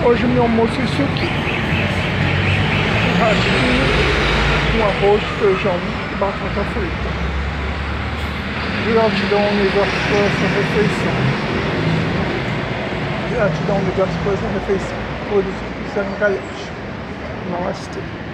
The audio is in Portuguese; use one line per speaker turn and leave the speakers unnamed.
Hoje meu almoço é isso aqui. Churrasquinho com arroz, feijão e batata frita. Gratidão ao universo por essa refeição. Gratidão ao universo por essa refeição. Por isso que fizeram galete. Namastê.